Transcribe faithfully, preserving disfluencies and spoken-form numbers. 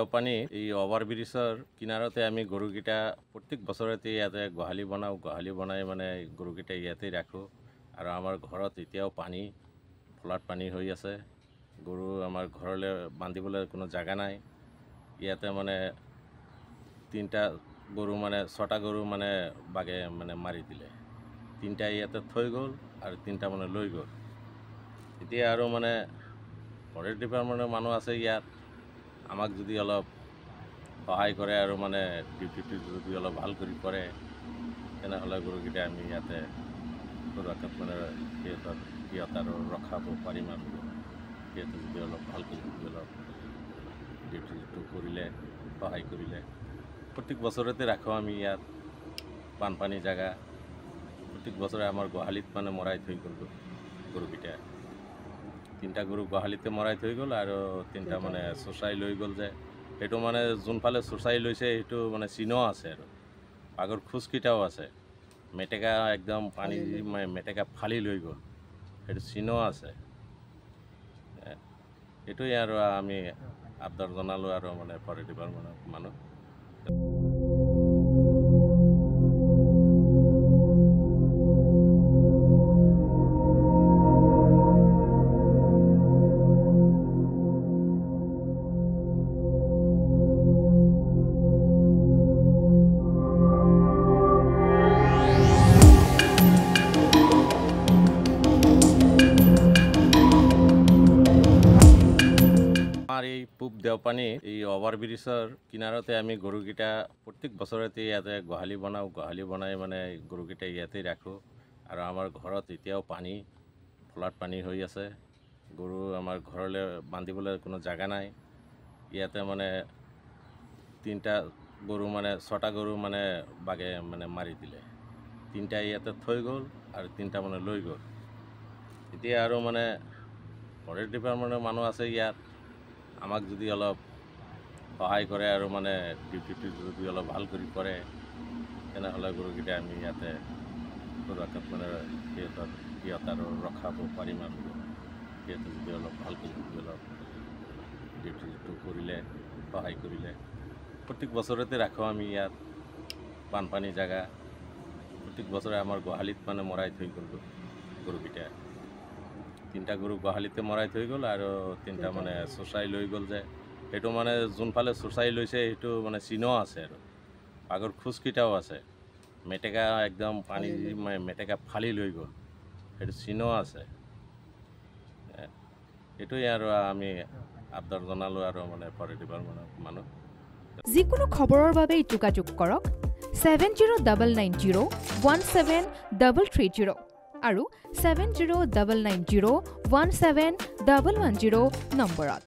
দেওপানী এই ওভাৰব্ৰিজৰ কিনাৰতে আমি গৰুকেইটা প্ৰত্যেক বছৰতে ইয়াতে গোহালি বনাওঁ গোহালি বনাই মানে গৰুকেইটা ইয়াতে ৰাখোঁ আৰু আমাৰ ঘৰত এতিয়াও পানী ফ্লাড পানী হৈ আছে গৰু আমাৰ ঘৰলৈ বান্ধিবলৈ কোনো জাগা নাই ইয়াতে মানে তিনিটা গৰু মানে ছটা গৰু মানে বাগে মানে মাৰি দিলে তিনিটা ইয়াতে থৈ গ'ল আৰু তিনিটা মানে লৈ গ'ল এতিয়া আৰু মানে ফৰেষ্ট ডিপাৰ্টমেণ্টৰ মানুহ আছে ইয়াত আমাক যদি অলপ সহায় কৰে আৰু মানে ডিউটিটো যদি অলপ ভাল কৰি কৰে তেনেহ'লে গৰুকেইটা আমি ইয়াতে সুৰক্ষিত মানে সিহঁতক সিহঁত আৰু ৰখাব পাৰিম আৰু সিহঁতে যদি অলপ ভাল কৰি যদি অলপ ডিউটিটো কৰিলে সহায় কৰিলে প্ৰত্যেক বছৰতে ৰাখোঁ আমি ইয়াত বানপানী জেগা প্ৰত্যেক বছৰে আমাৰ গোহালিত মানে মৰাই থৈ গ'ল গৰুকেইটা তিনিটা গৰু গোহালিতে মৰাই থৈ গ'ল আৰু তিনিটা মানে চুচাই লৈ গ'ল যে সেইটো মানে যোনফালে চুচাই লৈছে সেইটো মানে চিনো আছে আৰু আগৰ খোজকেইটাও আছে মেটেকা একদম পানী মেটেকা ফালি লৈ গ'ল সেইটো চিনো আছে এইটোৱে আৰু আমি আবদাৰ জনালোঁ আৰু মানে ফৰেষ্ট ডিপাৰ্টমেণ্টৰ মানুহ আমাৰ এই পূব দেওপানী এই ওভাৰব্ৰিজৰ কিনাৰতে আমি গৰুকেইটা প্ৰত্যেক বছৰতে ইয়াতে গোহালি বনাওঁ গোহালি বনাই মানে গৰুকেইটা ইয়াতে ৰাখোঁ আৰু আমাৰ ঘৰত এতিয়াও পানী ফ্লাড পানী হৈ আছে গৰু আমাৰ ঘৰলৈ বান্ধিবলৈ কোনো জাগা নাই ইয়াতে মানে তিনিটা গৰু মানে ছটা গৰু মানে বাগে মানে মাৰি দিলে তিনিটা ইয়াতে থৈ গ'ল আৰু তিনিটা মানে লৈ গ'ল এতিয়া আৰু মানে ফৰেষ্ট ডিপাৰ্টমেণ্টৰ মানুহ আছে ইয়াত আমাক যদি অলপ সহায় কৰে আৰু মানে ডিউটিটো যদি অলপ ভাল কৰি কৰে তেনেহ'লে গৰুকেইটা আমি ইয়াতে সুৰক্ষিত মানে সিহঁতক সিহঁত আৰু ৰখাব পাৰিম আৰু সিহঁতে যদি অলপ ভাল কৰি যদি অলপ ডিউটিটো কৰিলে সহায় কৰিলে প্ৰত্যেক বছৰতে ৰাখোঁ আমি ইয়াত বানপানী জেগা প্ৰত্যেক বছৰে আমাৰ গোহালিত মানে মৰাই থৈ গ'ল গৰুকেইটা তিনিটা গৰু গোহালিতে মৰাই থৈ গ'ল আৰু তিনিটা মানে চুচাই লৈ গ'ল যে সেইটো মানে যোনফালে চুচাই লৈছে সেইটো মানে চিনো আছে আৰু আগৰ খোজকেইটাও আছে মেটেকা একদম পানী মেটেকা ফালি লৈ গ'ল সেইটো চিনো আছে এইটোৱে আৰু আমি আবদাৰ জনালোঁ আৰু মানে ফৰেষ্ট ডিপাৰ্টমেণ্টৰ মানুহ যিকোনো খবৰৰ বাবে যোগাযোগ কৰক seven zero' double nine zero' one seven double three zero' আৰু seven zero' double nine zero' one seven double one zero' নম্বৰত।